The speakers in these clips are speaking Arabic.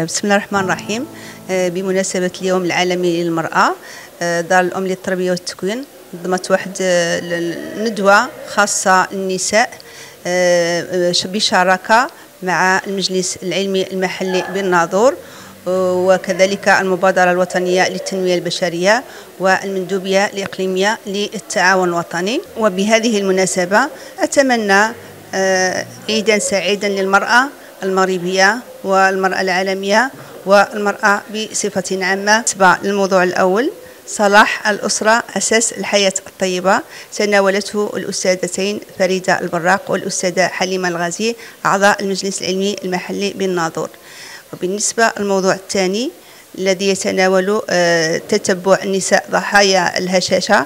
بسم الله الرحمن الرحيم. بمناسبة اليوم العالمي للمرأة، دار الأم للتربية والتكوين نظمت واحد ندوة خاصة للنساء بشراكة مع المجلس العلمي المحلي بالناظور، وكذلك المبادرة الوطنية للتنمية البشرية والمندوبية الإقليمية للتعاون الوطني. وبهذه المناسبة أتمنى عيدا سعيدا للمرأة المغربية والمرأة العالمية والمرأة بصفة عامة. بالنسبة للموضوع الأول، صلاح الأسرة أساس الحياة الطيبة، تناولته الأستاذتين فريدة البراق والأستاذة حليمة الغازي أعضاء المجلس العلمي المحلي بالناظور. وبالنسبة للموضوع الثاني الذي يتناول تتبع النساء ضحايا الهشاشة،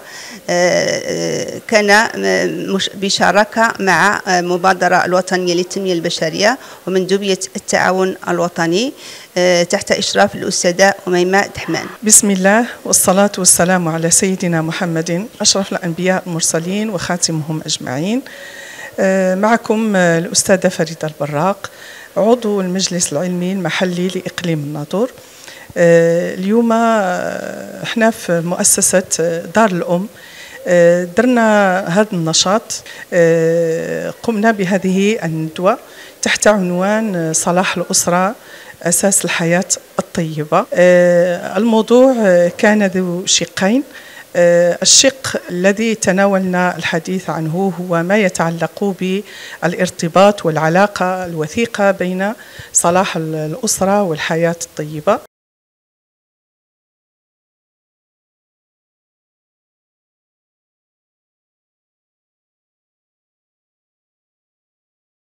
كان بشراكة مع المبادرة الوطنية للتنمية البشرية ومندوبية التعاون الوطني تحت إشراف الأستاذة أميمة دحمان. بسم الله والصلاة والسلام على سيدنا محمد أشرف الأنبياء المرسلين وخاتمهم أجمعين. معكم الأستاذة فريدة البراق، عضو المجلس العلمي المحلي لإقليم الناظور. اليوم احنا في مؤسسة دار الأم درنا هذا النشاط، قمنا بهذه الندوة تحت عنوان صلاح الأسرة أساس الحياة الطيبة. الموضوع كان ذو شقين. الشق الذي تناولنا الحديث عنه هو ما يتعلق بالارتباط والعلاقة الوثيقة بين صلاح الأسرة والحياة الطيبة.